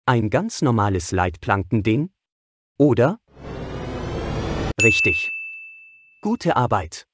Ein ganz normales Leitplankending? Oder? Richtig. Gute Arbeit.